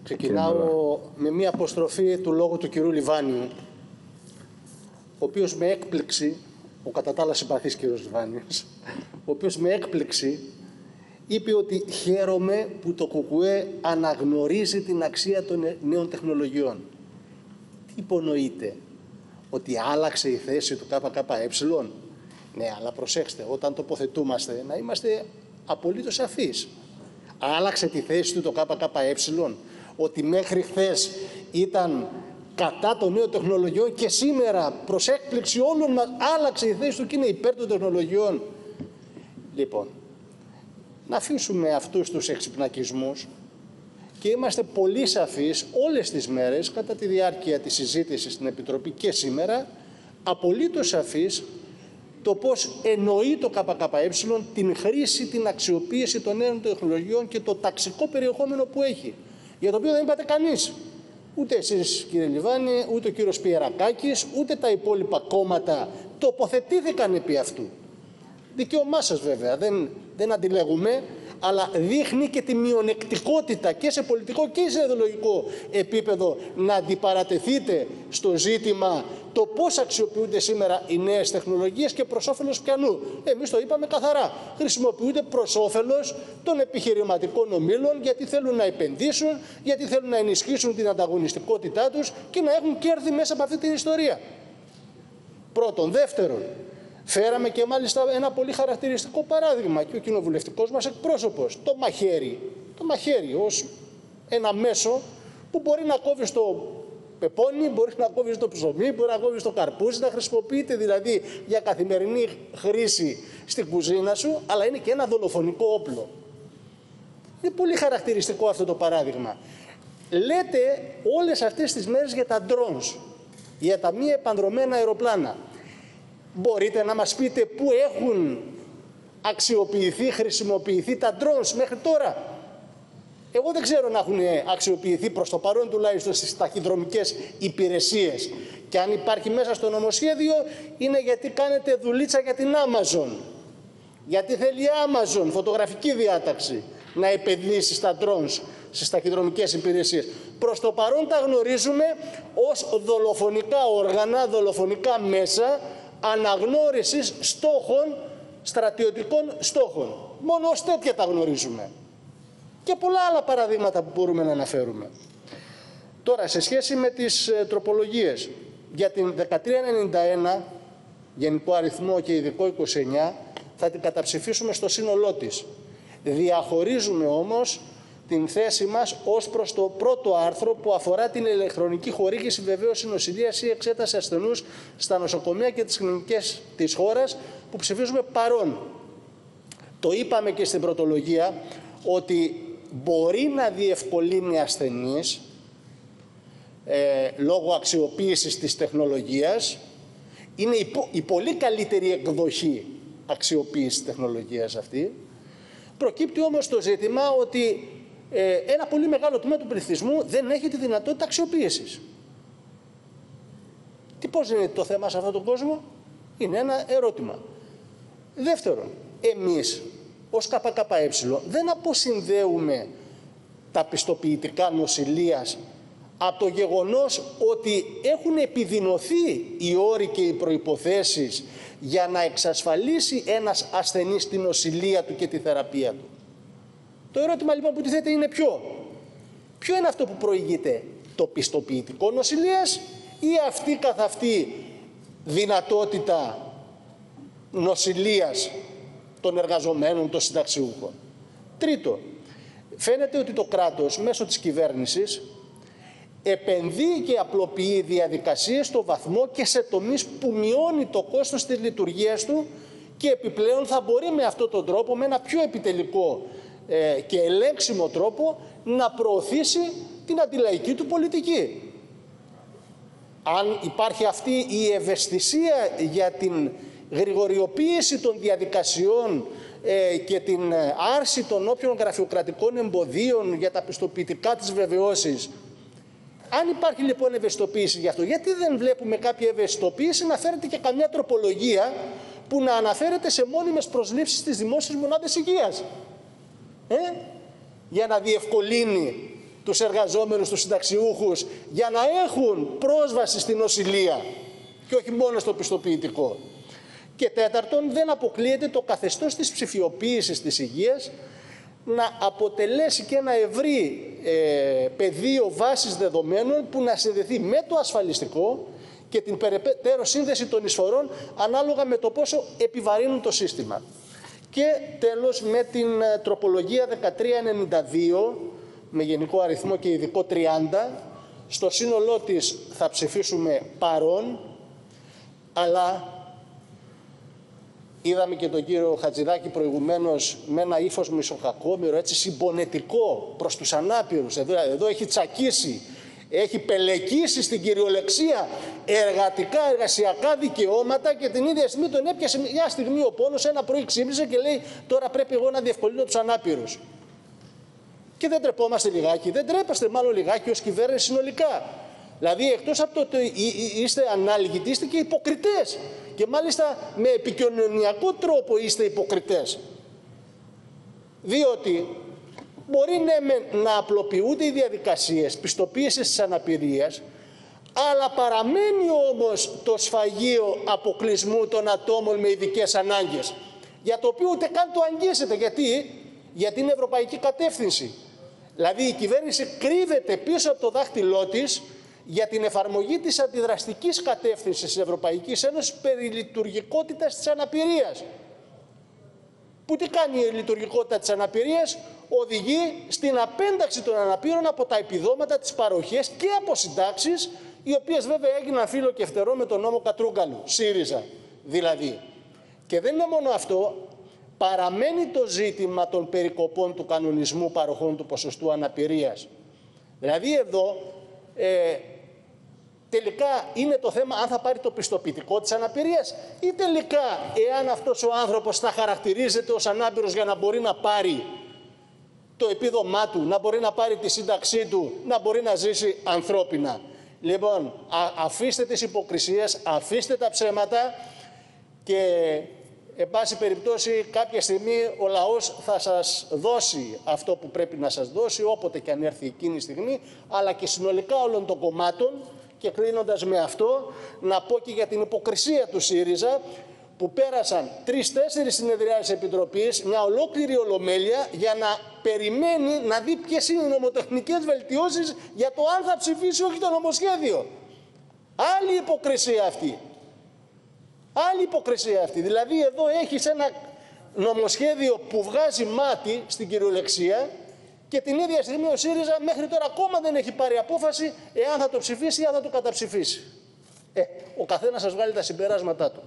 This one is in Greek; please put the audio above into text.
Ξεκινάω με μία αποστροφή του λόγου του κυρίου Λιβάνιου, ο οποίος με έκπληξη, ο κατά τα άλλα συμπαθής κύριος Λιβάνιος, ο οποίος με έκπληξη είπε ότι χαίρομαι που το ΚΚΕ αναγνωρίζει την αξία των νέων τεχνολογιών. Τι υπονοείται, ότι άλλαξε η θέση του ΚΚΕ? Ναι, αλλά προσέξτε, όταν τοποθετούμαστε να είμαστε απολύτως σαφείς. Άλλαξε τη θέση του το ΚΚΕ, ότι μέχρι χθες ήταν κατά των νέων τεχνολογιών και σήμερα, προς έκπληξη όλων μας, άλλαξε η θέση του και είναι υπέρ των τεχνολογιών. Λοιπόν, να αφήσουμε αυτούς τους εξυπνακισμούς και είμαστε πολύ σαφείς όλες τις μέρες κατά τη διάρκεια της συζήτησης στην Επιτροπή και σήμερα, απολύτως σαφείς το πώς εννοεί το ΚΚΕ την χρήση, την αξιοποίηση των νέων τεχνολογιών και το ταξικό περιεχόμενο που έχει, για το οποίο δεν είπατε κανείς. Ούτε εσείς κύριε Λιβάνη, ούτε ο κύριος Πιερακάκης, ούτε τα υπόλοιπα κόμματα τοποθετήθηκαν επί αυτού. Δικαίωμά σας βέβαια, δεν αντιλέγουμε, αλλά δείχνει και τη μειονεκτικότητα και σε πολιτικό και σε ιδεολογικό επίπεδο να αντιπαρατεθείτε στο ζήτημα το πώς αξιοποιούνται σήμερα οι νέες τεχνολογίες και προς όφελος ποιανού. Εμείς το είπαμε καθαρά. Χρησιμοποιούνται προς όφελος των επιχειρηματικών ομίλων, γιατί θέλουν να επενδύσουν, γιατί θέλουν να ενισχύσουν την ανταγωνιστικότητά τους και να έχουν κέρδη μέσα από αυτή την ιστορία. Πρώτον. Δεύτερον, φέραμε και μάλιστα ένα πολύ χαρακτηριστικό παράδειγμα και ο κοινοβουλευτικός μας εκπρόσωπος, το μαχαίρι. Το μαχαίρι ως ένα μέσο που μπορεί να κόβει στο πεπόνι, μπορεί να κόβει στο ψωμί, μπορεί να κόβει στο καρπούζι, να χρησιμοποιείται δηλαδή για καθημερινή χρήση στην κουζίνα σου, αλλά είναι και ένα δολοφονικό όπλο. Είναι πολύ χαρακτηριστικό αυτό το παράδειγμα. Λέτε όλες αυτές τις μέρες για τα drones, για τα μη επανδρωμένα αεροπλάνα. Μπορείτε να μας πείτε πού έχουν αξιοποιηθεί, χρησιμοποιηθεί τα drones μέχρι τώρα? Εγώ δεν ξέρω να έχουν αξιοποιηθεί προς το παρόν τουλάχιστον στις ταχυδρομικές υπηρεσίες. Και αν υπάρχει μέσα στο νομοσχέδιο είναι γιατί κάνετε δουλίτσα για την Amazon. Γιατί θέλει η Amazon, φωτογραφική διάταξη, να επενδύσει στα drones στις ταχυδρομικές υπηρεσίες. Προς το παρόν τα γνωρίζουμε ως δολοφονικά όργανα, δολοφονικά μέσα αναγνώρισης στόχων, στρατιωτικών στόχων. Μόνο ως τέτοια τα γνωρίζουμε. Και πολλά άλλα παραδείγματα που μπορούμε να αναφέρουμε. Τώρα, σε σχέση με τις τροπολογίες, για την 1391, γενικό αριθμό και ειδικό 29, θα την καταψηφίσουμε στο σύνολό της. Διαχωρίζουμε όμως την θέση μας ως προς το πρώτο άρθρο που αφορά την ηλεκτρονική χορήγηση βεβαίωση νοσηλείας ή εξέταση ασθενούς στα νοσοκομεία και τις κλινικές της χώρας, που ψηφίζουμε παρόν. Το είπαμε και στην πρωτολογία ότι μπορεί να διευκολύνει ασθενείς λόγω αξιοποίησης της τεχνολογίας. Είναι η πολύ καλύτερη εκδοχή αξιοποίησης της τεχνολογίας αυτή. Προκύπτει όμως το ζήτημα ότι ένα πολύ μεγάλο τμήμα του πληθυσμού δεν έχει τη δυνατότητα αξιοποίησης. Πώς είναι το θέμα σε αυτόν τον κόσμο? Είναι ένα ερώτημα. Δεύτερον, εμείς ως ΚΚΕ δεν αποσυνδέουμε τα πιστοποιητικά νοσηλείας από το γεγονός ότι έχουν επιδεινωθεί οι όροι και οι προϋποθέσεις για να εξασφαλίσει ένας ασθενής την νοσηλεία του και τη θεραπεία του. Το ερώτημα λοιπόν που τίθεται είναι ποιο είναι αυτό που προηγείται, το πιστοποιητικό νοσηλείας ή αυτή καθ' αυτή δυνατότητα νοσηλείας των εργαζομένων, των συνταξιούχων? Τρίτο, φαίνεται ότι το κράτος μέσω της κυβέρνησης επενδύει και απλοποιεί διαδικασίες στο βαθμό και σε τομείς που μειώνει το κόστος της λειτουργίας του και επιπλέον θα μπορεί με αυτόν τον τρόπο, με ένα πιο επιτελικό και ελέγξιμο τρόπο, να προωθήσει την αντιλαϊκή του πολιτική. Αν υπάρχει αυτή η ευαισθησία για την γρηγοριοποίηση των διαδικασιών και την άρση των όποιων γραφειοκρατικών εμποδίων για τα πιστοποιητικά της βεβαιώσης, αν υπάρχει λοιπόν ευαισθητοποίηση γι' αυτό, γιατί δεν βλέπουμε κάποια ευαισθητοποίηση να φέρεται και καμιά τροπολογία που να αναφέρεται σε μόνιμες προσλήψεις στις δημόσιες μονάδες υγείας? Για να διευκολύνει τους εργαζόμενους, τους συνταξιούχους, για να έχουν πρόσβαση στην νοσηλεία και όχι μόνο στο πιστοποιητικό. Και τέταρτον, δεν αποκλείεται το καθεστώς της ψηφιοποίησης της υγείας να αποτελέσει και ένα ευρύ πεδίο βάσης δεδομένων που να συνδεθεί με το ασφαλιστικό και την περαιτέρω σύνδεση των εισφορών ανάλογα με το πόσο επιβαρύνουν το σύστημα. Και τέλος, με την τροπολογία 1392, με γενικό αριθμό και ειδικό 30, στο σύνολό της θα ψηφίσουμε παρόν, αλλά είδαμε και τον κύριο Χατζηδάκη προηγουμένως με ένα ύφος μισοκακόμυρο, έτσι συμπονετικό προς τους ανάπηρους. Εδώ έχει τσακίσει, έχει πελεκίσει στην κυριολεξία εργατικά, εργασιακά δικαιώματα και την ίδια στιγμή τον έπιασε μια στιγμή ο πόνος, ένα πρωί ξύπνησε και λέει τώρα πρέπει εγώ να διευκολύνω τους ανάπηρους. Και δεν τρεπόμαστε λιγάκι, δεν τρέπεστε μάλλον λιγάκι ως κυβέρνηση συνολικά. Δηλαδή εκτός από το ότι είστε ανάλγητοι, είστε και υποκριτές. Και μάλιστα με επικοινωνιακό τρόπο είστε υποκριτές. Διότι μπορεί να απλοποιούνται οι διαδικασίες πιστοποίησης της αναπηρίας, αλλά παραμένει όμως το σφαγείο αποκλεισμού των ατόμων με ειδικές ανάγκες, για το οποίο ούτε καν το αγγίσετε. Γιατί είναι ευρωπαϊκή κατεύθυνση. Δηλαδή η κυβέρνηση κρύβεται πίσω από το δάχτυλό της για την εφαρμογή της αντιδραστικής κατεύθυνσης της Ευρωπαϊκής Ένωσης περί λειτουργικότητας της αναπηρίας. Που τι κάνει η λειτουργικότητα της αναπηρίας? Οδηγεί στην απένταξη των αναπήρων από τα επιδόματα, τις παροχές και από συντάξεις, οι οποίες βέβαια έγιναν φύλλο και φτερό με τον νόμο Κατρούγκαλου, ΣΥΡΙΖΑ δηλαδή. Και δεν είναι μόνο αυτό, παραμένει το ζήτημα των περικοπών του κανονισμού παροχών του ποσοστού αναπηρίας. Δηλαδή εδώ τελικά είναι το θέμα αν θα πάρει το πιστοποιητικό της αναπηρίας ή τελικά εάν αυτός ο άνθρωπος θα χαρακτηρίζεται ως ανάπηρος για να μπορεί να πάρει το επίδομά του, να μπορεί να πάρει τη σύνταξή του, να μπορεί να ζήσει ανθρώπινα. Λοιπόν, αφήστε τις υποκρισίες, αφήστε τα ψέματα και εν πάση περιπτώσει κάποια στιγμή ο λαός θα σας δώσει αυτό που πρέπει να σας δώσει, όποτε και αν έρθει εκείνη η στιγμή, αλλά και συνολικά όλων των κομμάτων. Και κλείνοντας με αυτό, να πω και για την υποκρισία του ΣΥΡΙΖΑ, που πέρασαν 3-4 συνεδριάσεις επιτροπής, μια ολόκληρη ολομέλεια, για να περιμένει να δει ποιες είναι οι νομοτεχνικές βελτιώσεις για το αν θα ψηφίσει όχι το νομοσχέδιο. Άλλη υποκρισία αυτή. Άλλη υποκρισία αυτή. Δηλαδή εδώ έχεις ένα νομοσχέδιο που βγάζει μάτι στην κυριολεξία και την ίδια στιγμή ο ΣΥΡΙΖΑ μέχρι τώρα ακόμα δεν έχει πάρει απόφαση εάν θα το ψηφίσει ή αν θα το καταψηφίσει. Ο καθένας σας βγάλει τα συμπεράσματά του.